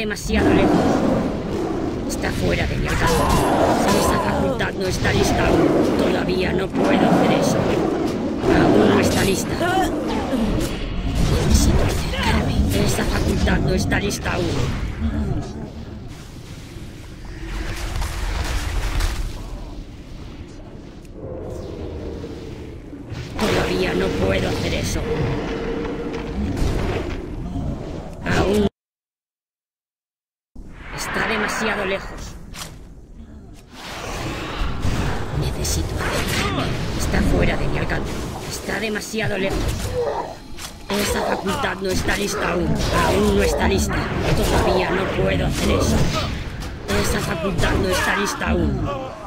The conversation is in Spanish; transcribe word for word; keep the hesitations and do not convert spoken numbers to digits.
demasiado lejos. Está fuera de mi alcance. Esa facultad no está lista aún. Todavía no puedo hacer eso. Aún no está lista. Necesito acercarme. Esa facultad no está lista aún. Todavía no puedo hacer eso. Aún está demasiado lejos. Necesito acercarme. Está fuera de mi alcance. Está demasiado lejos. Esa facultad no está lista aún. Aún no está lista. Todavía no puedo hacer eso. Esa facultad no está lista aún.